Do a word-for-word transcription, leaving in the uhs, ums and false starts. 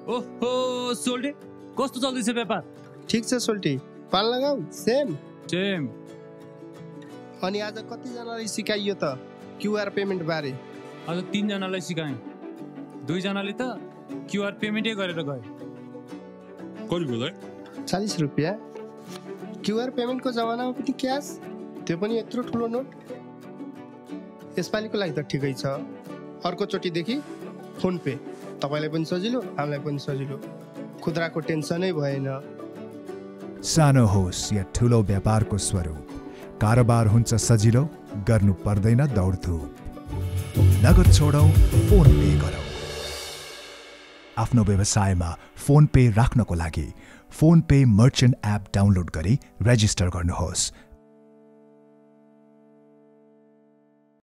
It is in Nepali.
ओहो सोल्टी कस्तो चल्दैछ व्यापार? ठीक छ सोल्टी, पाल लगाऊ सेम सेम। अनि आज कतिजनालाई सिकाइयो त क्यूआर पेमेन्ट बारे? आज तीनजनालाई सिकाएँ, दुईजनाले त क्यूआर पेमेन्टै गरेर गए। कति भयो? चालीस रुपियाँ। क्यूआर पेमेन्टको जमानामा पनि क्यास, त्यो पनि यत्रो ठुलो नोट। यसपालिको लागि त ठिकै छ, अर्कोचोटिदेखि फोन पे, तपाईँलाई पनि सजिलो हामीलाई पनि सजिलो, खुद्राको टेन्सनै भएन। सानो होस् या ठुलो व्यापारको स्वरूप, कारोबार हुन्छ सजिलो, गर्नु पर्दैन दौडधुप। नगद छोडौ, फोन पे गरौ। आफ्नो व्यवसायमा फोन पे राख्नको लागि PhonePe merchant app download गरी रेजिस्टर गर्नुहोस्।